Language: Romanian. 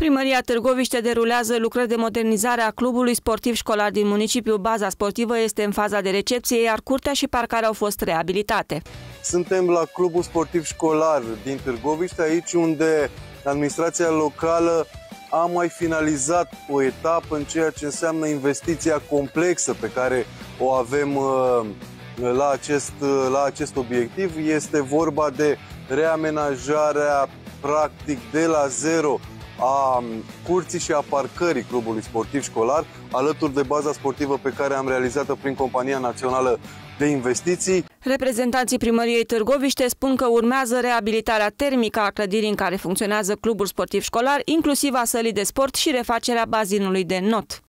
Primăria Târgoviște derulează lucrări de modernizare a clubului sportiv școlar din municipiu. Baza sportivă este în faza de recepție, iar curtea și parcarea au fost reabilitate. Suntem la clubul sportiv școlar din Târgoviște, aici unde administrația locală a mai finalizat o etapă în ceea ce înseamnă investiția complexă pe care o avem la acest obiectiv. Este vorba de reamenajarea practic de la zero a curții și a parcării clubului sportiv școlar, alături de baza sportivă pe care am realizat-o prin Compania Națională de Investiții. Reprezentanții Primăriei Târgoviște spun că urmează reabilitarea termică a clădirii în care funcționează clubul sportiv școlar, inclusiv a sălii de sport și refacerea bazinului de not.